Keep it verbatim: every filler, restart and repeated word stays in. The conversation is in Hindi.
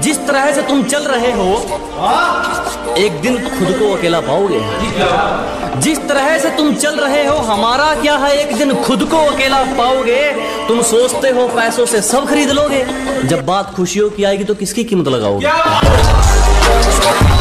जिस तरह से तुम चल रहे हो एक दिन खुद को अकेला पाओगे। जिस तरह से तुम चल रहे हो हमारा क्या है, एक दिन खुद को अकेला पाओगे। तुम सोचते हो पैसों से सब खरीद लोगे, जब बात खुशियों की आएगी तो किसकी कीमत लगाओगे।